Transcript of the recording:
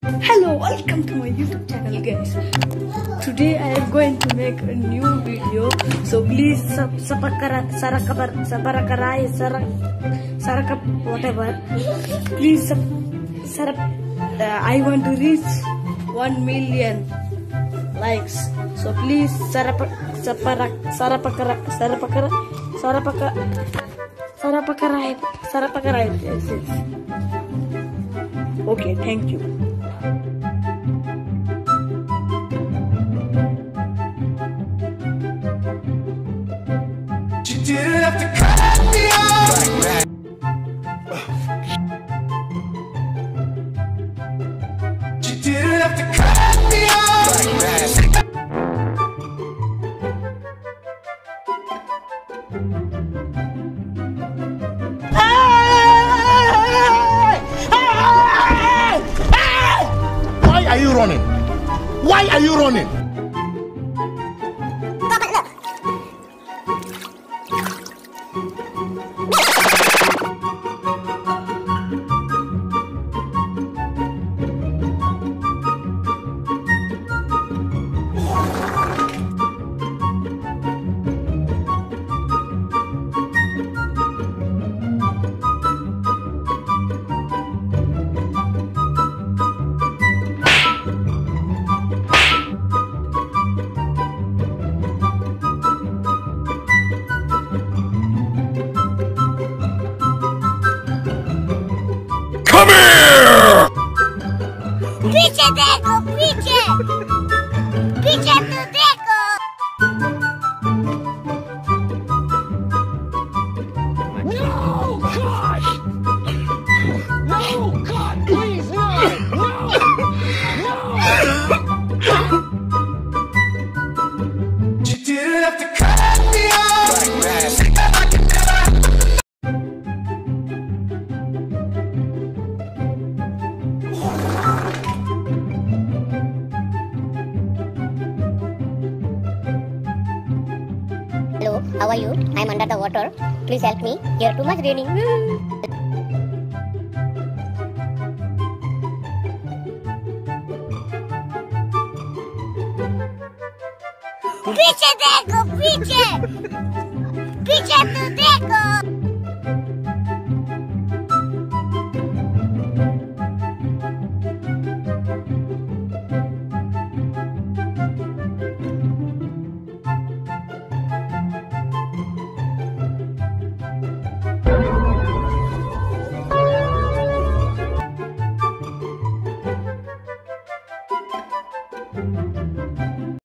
Hello, welcome to my YouTube channel, guys. Today I am going to make a new video, so please whatever. Please I want to reach 1 million likes, so please yes. Okay, thank you. You didn't have to cut me off. You didn't have to cut me off. Why are you running? Why are you running? Come here! पीछे देखो पीछे पीछे तो देखो No, gosh! No, God, please, no! No! You didn't have to cut me off. Hello, how are you? I'm under the water. Please help me. Here too much raining. पीछे देखो पीछे पीछे तो देखो